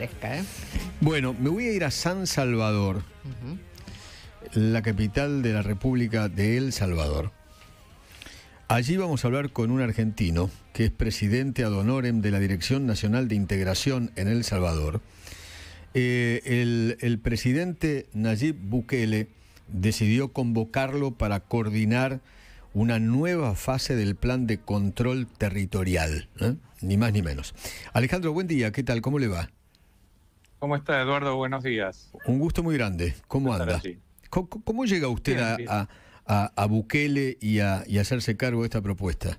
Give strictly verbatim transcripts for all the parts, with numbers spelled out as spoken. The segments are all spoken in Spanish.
fresca, ¿eh? Bueno, me voy a ir a San Salvador, uh-huh. la capital de la República de El Salvador. Allí vamos a hablar con un argentino que es presidente ad honorem de la Dirección Nacional de Integración en El Salvador. Eh, el, el presidente Nayib Bukele decidió convocarlo para coordinar una nueva fase del plan de control territorial, ¿eh? Ni más ni menos. Alejandro, buen día, ¿qué tal? ¿Cómo le va? ¿Cómo está, Eduardo? Buenos días. Un gusto muy grande. ¿Cómo anda? ¿Cómo, ¿Cómo llega usted bien, a, bien. A, a, a Bukele y a, y a hacerse cargo de esta propuesta?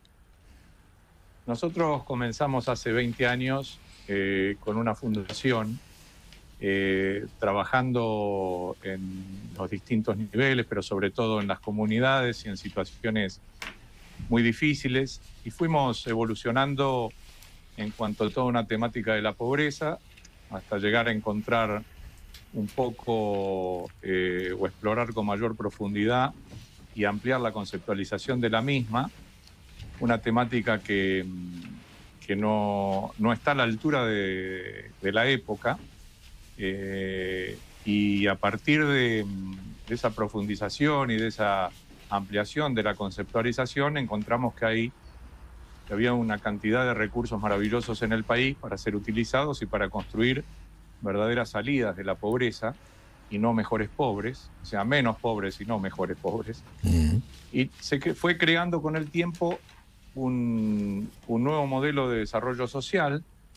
Nosotros comenzamos hace veinte años eh, con una fundación eh, trabajando en los distintos niveles, pero sobre todo en las comunidades y en situaciones muy difíciles, y fuimos evolucionando en cuanto a toda una temática de la pobreza, hasta llegar a encontrar un poco eh, o explorar con mayor profundidad y ampliar la conceptualización de la misma, una temática que, que no, no está a la altura de, de la época, eh, y a partir de, de esa profundización y de esa ampliación de la conceptualización encontramos que hay que había una cantidad de recursos maravillosos en el país para ser utilizados y para construir verdaderas salidas de la pobreza y no mejores pobres, o sea, menos pobres y no mejores pobres. Uh-huh. Y se fue creando con el tiempo un, un nuevo modelo de desarrollo social.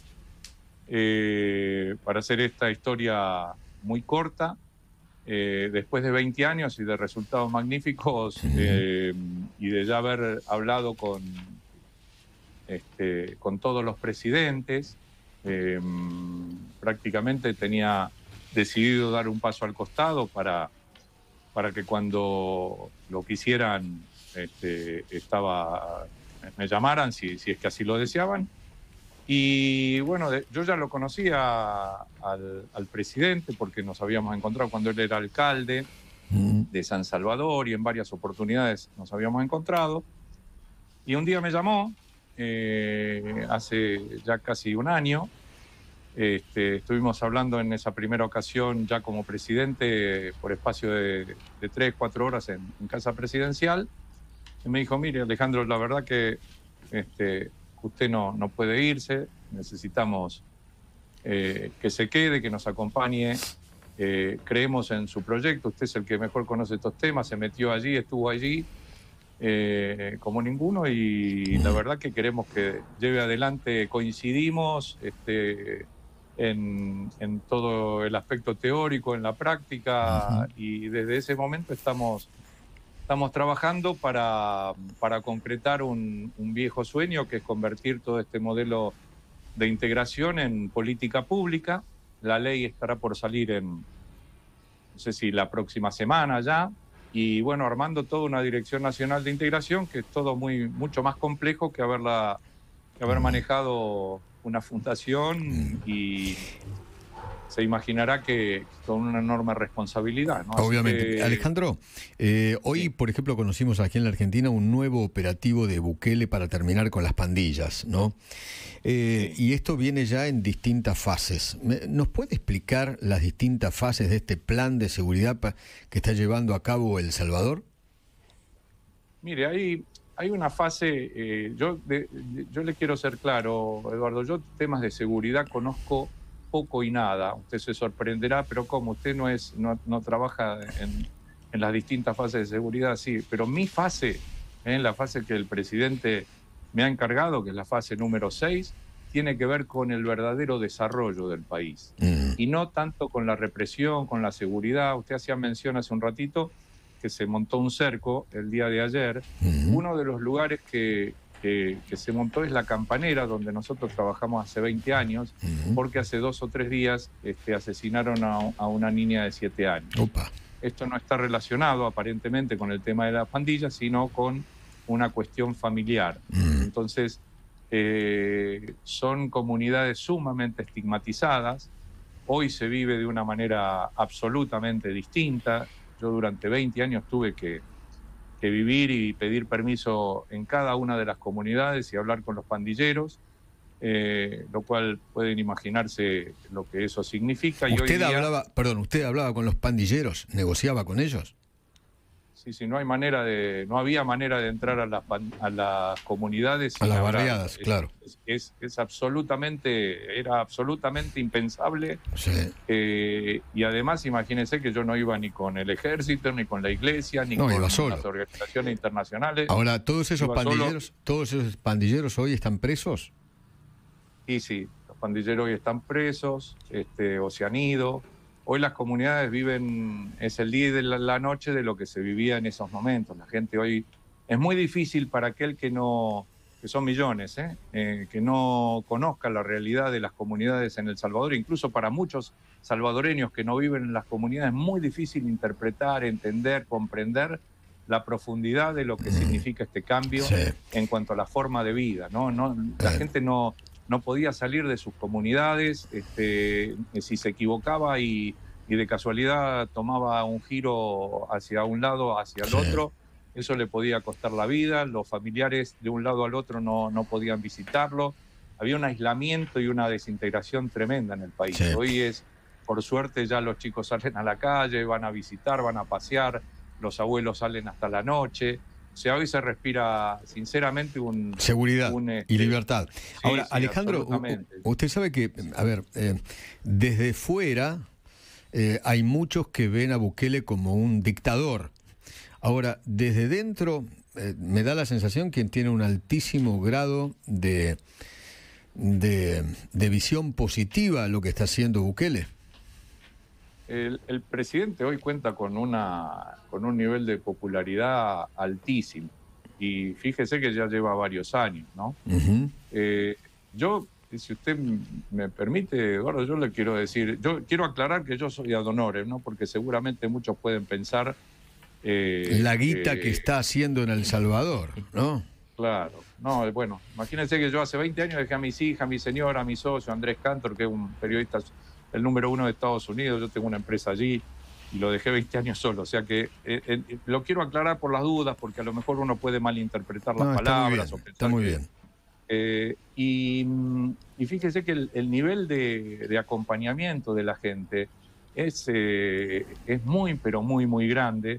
Eh, para hacer esta historia muy corta, eh, después de veinte años y de resultados magníficos, uh-huh. eh, y de ya haber hablado con Este, con todos los presidentes, eh, prácticamente tenía decidido dar un paso al costado para, para que cuando lo quisieran este, estaba, me llamaran, si, si es que así lo deseaban. Y bueno, de, yo ya lo conocía al, al presidente porque nos habíamos encontrado cuando él era alcalde de San Salvador y en varias oportunidades nos habíamos encontrado. Y un día me llamó, Eh, hace ya casi un año, este, estuvimos hablando en esa primera ocasión ya como presidente por espacio de, de tres, cuatro horas en, en Casa Presidencial, y me dijo, mire Alejandro, la verdad que este, usted no, no puede irse, necesitamos eh, que se quede, que nos acompañe, eh, creemos en su proyecto, usted es el que mejor conoce estos temas, se metió allí, estuvo allí, Eh, como ninguno, y la verdad que queremos que lleve adelante, coincidimos este, en, en todo el aspecto teórico, en la práctica, uh-huh. y desde ese momento estamos, estamos trabajando para, para concretar un, un viejo sueño, que es convertir todo este modelo de integración en política pública. La ley estará por salir en, no sé si la próxima semana ya. Y bueno, armando toda una Dirección Nacional de Integración, que es todo muy, mucho más complejo que, haberla, que haber manejado una fundación, y se imaginará que con una enorme responsabilidad, ¿no? Obviamente. Que... Alejandro, eh, hoy, sí. por ejemplo, conocimos aquí en la Argentina un nuevo operativo de Bukele para terminar con las pandillas, ¿no? Eh, sí. Y esto viene ya en distintas fases. ¿Nos puede explicar las distintas fases de este plan de seguridad que está llevando a cabo El Salvador? Mire, hay, hay una fase, eh, yo, de, yo le quiero ser claro, Eduardo, yo temas de seguridad conozco poco y nada. Usted se sorprenderá, pero como usted no es no, no trabaja en, en las distintas fases de seguridad, sí, pero mi fase, en eh, la fase que el presidente me ha encargado, que es la fase número seis, tiene que ver con el verdadero desarrollo del país, mm. y no tanto con la represión, con la seguridad. Usted hacía mención hace un ratito que se montó un cerco el día de ayer. Mm. Uno de los lugares que Que, que se montó es la Campanera, donde nosotros trabajamos hace veinte años, uh-huh. porque hace dos o tres días este, asesinaron a, a una niña de siete años. Opa. Esto no está relacionado aparentemente con el tema de las pandillas, sino con una cuestión familiar. Uh-huh. Entonces, eh, son comunidades sumamente estigmatizadas. Hoy se vive de una manera absolutamente distinta. Yo durante veinte años tuve que que vivir y pedir permiso en cada una de las comunidades y hablar con los pandilleros. eh, lo cual pueden imaginarse lo que eso significa. Y usted hoy día, hablaba, perdón, usted hablaba con los pandilleros, negociaba con ellos. Sí, sí, no hay manera de, no había manera de entrar a las, a las comunidades. A las barriadas, es, claro. Es, es, es absolutamente, era absolutamente impensable. Sí. Eh, y además, imagínense que yo no iba ni con el ejército, ni con la iglesia, ni no, con iba las solo. organizaciones internacionales. Ahora, ¿todos esos pandilleros, solo. todos esos pandilleros hoy están presos? Y sí, los pandilleros hoy están presos, este, o se han ido. Hoy las comunidades viven, es el día y de la, la noche de lo que se vivía en esos momentos. La gente hoy, es muy difícil para aquel que no, que son millones, ¿eh? Eh, que no conozca la realidad de las comunidades en El Salvador, incluso para muchos salvadoreños que no viven en las comunidades, es muy difícil interpretar, entender, comprender la profundidad de lo que significa este cambio sí. en cuanto a la forma de vida, ¿no? No, la eh. gente no... no podía salir de sus comunidades, este, si se equivocaba y, y de casualidad tomaba un giro hacia un lado, hacia el sí. otro, eso le podía costar la vida, los familiares de un lado al otro no, no podían visitarlo, había un aislamiento y una desintegración tremenda en el país. Sí. Hoy es, por suerte, ya los chicos salen a la calle, van a visitar, van a pasear, los abuelos salen hasta la noche. O sea, hoy se respira, sinceramente, un... Seguridad un, este, y libertad. Sí, Ahora, sí, Alejandro, usted sabe que, a ver, eh, desde fuera eh, hay muchos que ven a Bukele como un dictador. Ahora, desde dentro eh, me da la sensación que tiene un altísimo grado de, de, de visión positiva a lo que está haciendo Bukele. El, el presidente hoy cuenta con una con un nivel de popularidad altísimo y fíjese que ya lleva varios años, ¿no? Uh-huh. eh, yo, si usted me permite, Eduardo, yo le quiero decir, yo quiero aclarar que yo soy ad honorem, ¿no? Porque seguramente muchos pueden pensar eh, la guita eh, que está haciendo en El Salvador, ¿no? Claro, no, bueno, imagínense que yo hace veinte años dejé a mis hijas, a mi señora, a mi socio Andrés Cantor, que es un periodista, el número uno de Estados Unidos, yo tengo una empresa allí y lo dejé veinte años solo, o sea que eh, eh, lo quiero aclarar por las dudas, porque a lo mejor uno puede malinterpretar las no, palabras. Está muy bien, está muy bien. Eh, y, y fíjese que el, el nivel de, de acompañamiento de la gente es, eh, es muy, pero muy, muy grande,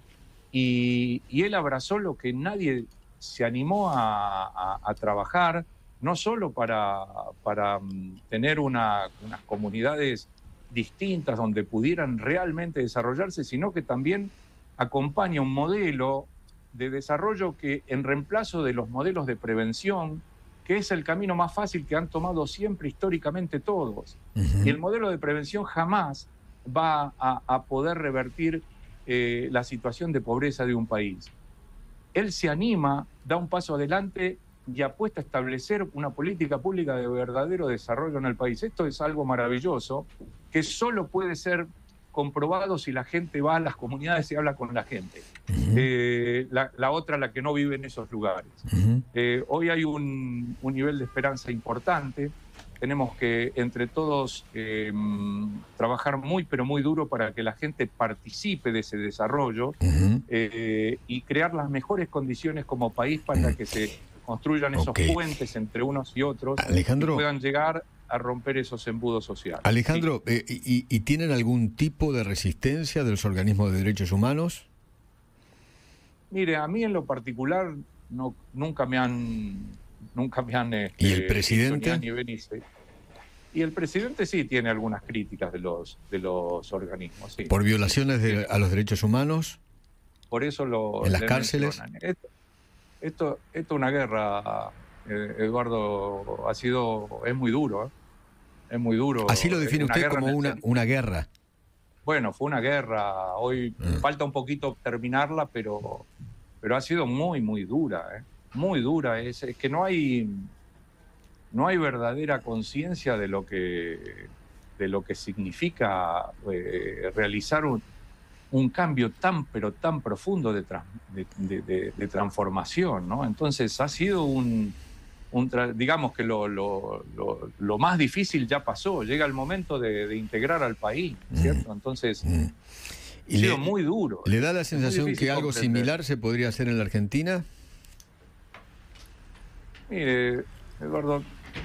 y, y él abrazó lo que nadie se animó a, a, a trabajar, no solo para, para tener una, unas comunidades distintas donde pudieran realmente desarrollarse, sino que también acompaña un modelo de desarrollo que, en reemplazo de los modelos de prevención, que es el camino más fácil que han tomado siempre históricamente todos. Uh-huh. Y el modelo de prevención jamás va a, a poder revertir eh, la situación de pobreza de un país. Él se anima, da un paso adelante y apuesta a establecer una política pública de verdadero desarrollo en el país. Esto es algo maravilloso que solo puede ser comprobado si la gente va a las comunidades y habla con la gente. Uh-huh. eh, la, la otra, la que no vive en esos lugares. Uh-huh. Eh, hoy hay un, un nivel de esperanza importante. Tenemos que, entre todos, eh, trabajar muy, pero muy duro para que la gente participe de ese desarrollo uh-huh. eh, y crear las mejores condiciones como país para que se construyan esos okay. puentes entre unos y otros, Alejandro, y puedan llegar a romper esos embudos sociales. Alejandro, sí. eh, y, ¿y tienen algún tipo de resistencia de los organismos de derechos humanos? Mire, a mí en lo particular no, nunca me han... Nunca me han... Este, ¿Y el presidente? Ni ni y el presidente sí tiene algunas críticas de los, de los organismos. Sí. ¿Por violaciones de, a los derechos humanos? Por eso lo... ¿En las cárceles? Esto, esto, esto es una guerra, eh, Eduardo, ha sido... Es muy duro, ¿eh? Es muy duro. ¿Así lo define usted como una, una guerra? Bueno, fue una guerra. Hoy mm. falta un poquito terminarla, pero, pero ha sido muy, muy dura, ¿eh? Muy dura. Es, es que no hay, no hay verdadera conciencia de lo que, de lo que significa eh, realizar un, un cambio tan, pero tan profundo de, tra, de, de, de, de transformación, ¿no? Entonces ha sido un... Un tra- digamos que lo, lo, lo, lo más difícil ya pasó, llega el momento de, de integrar al país, ¿cierto? Entonces, mm. y ha sido le, muy duro. ¿Le da la sensación que algo comprender. similar se podría hacer en la Argentina? Mire, Eduardo,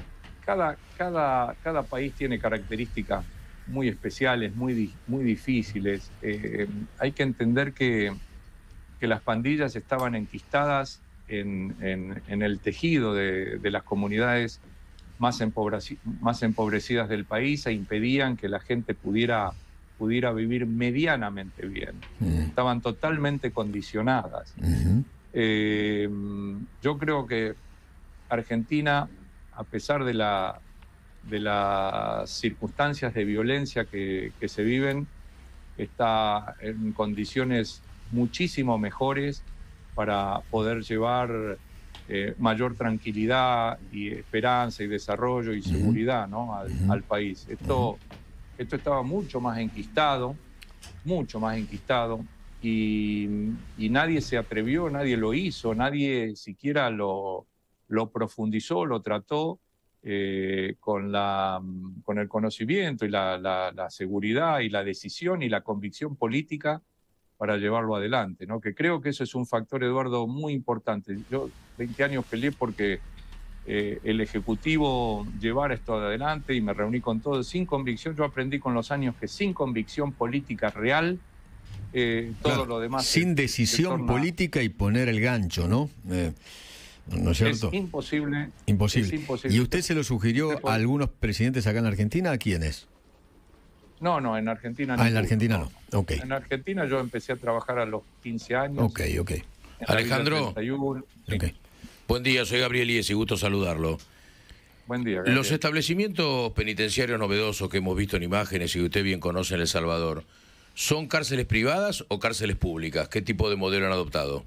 cada, cada, cada país tiene características muy especiales, muy, muy difíciles. Eh, hay que entender que, que las pandillas estaban enquistadas en, en, en el tejido de, de las comunidades más, empobreci más empobrecidas del país e impedían que la gente pudiera, pudiera vivir medianamente bien. Uh-huh. Estaban totalmente condicionadas. Uh-huh. eh, yo creo que Argentina, a pesar de, la, de las circunstancias de violencia que, que se viven, está en condiciones muchísimo mejores para poder llevar eh, mayor tranquilidad y esperanza y desarrollo y seguridad, ¿no? al, al país. Esto, esto estaba mucho más enquistado, mucho más enquistado, y, y nadie se atrevió, nadie lo hizo, nadie siquiera lo... lo profundizó, lo trató eh, con, la, con el conocimiento y la, la, la seguridad y la decisión y la convicción política para llevarlo adelante, ¿no? Que creo que eso es un factor, Eduardo, muy importante. Yo veinte años peleé porque eh, el Ejecutivo llevara esto adelante y me reuní con todos sin convicción. Yo aprendí con los años que sin convicción política real, eh, todo claro, lo demás... Sin es, decisión política y poner el gancho, ¿no? Eh... ¿No es cierto? Es imposible. Imposible. Es imposible. ¿Y usted se lo sugirió a algunos presidentes acá en Argentina? ¿A quiénes? No, no, en Argentina no. Ah, en la Argentina no. no. Okay. En Argentina yo empecé a trabajar a los quince años. Ok, ok. Alejandro. treinta y uno, sí. Okay. Buen día, soy Gabriel Ies y gusto saludarlo. Buen día, Gabriel. Los establecimientos penitenciarios novedosos que hemos visto en imágenes y que usted bien conoce en El Salvador, ¿son cárceles privadas o cárceles públicas? ¿Qué tipo de modelo han adoptado?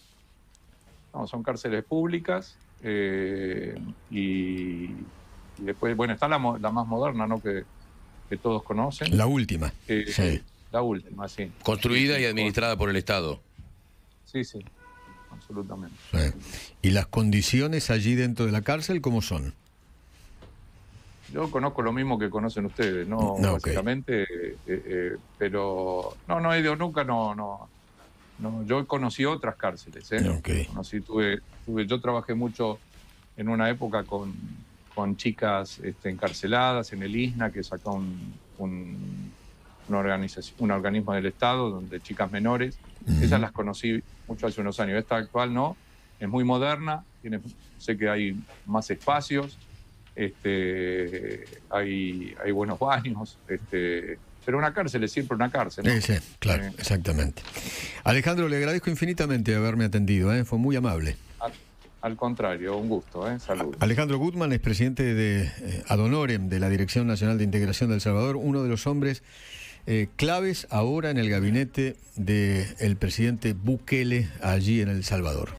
No, son cárceles públicas eh, y, y después, bueno, está la, la más moderna, ¿no? Que, que todos conocen. La última. Eh, sí. La última, sí. Construida y administrada por el Estado. Sí, sí, absolutamente. Sí. ¿Y las condiciones allí dentro de la cárcel cómo son? Yo conozco lo mismo que conocen ustedes, ¿no? no Básicamente, okay. eh, eh, pero no, no he ido nunca, no, no. No, yo conocí otras cárceles, ¿eh? Okay. Conocí, tuve, tuve, yo trabajé mucho en una época con, con chicas este, encarceladas en el I S N A, que sacó un, un, una organización, un organismo del Estado, donde chicas menores, uh-huh. Esas las conocí mucho hace unos años. Esta actual no, es muy moderna, tiene, sé que hay más espacios, este, hay, hay buenos baños, este, pero una cárcel es siempre una cárcel, ¿no? Sí, sí, claro, eh. exactamente. Alejandro, le agradezco infinitamente haberme atendido, ¿eh? Fue muy amable. Al, al contrario, un gusto, ¿eh? Saludos. Alejandro Gutman es presidente de eh, Ad Honorem, de la Dirección Nacional de Integración de El Salvador, uno de los hombres eh, claves ahora en el gabinete del presidente Bukele allí en El Salvador.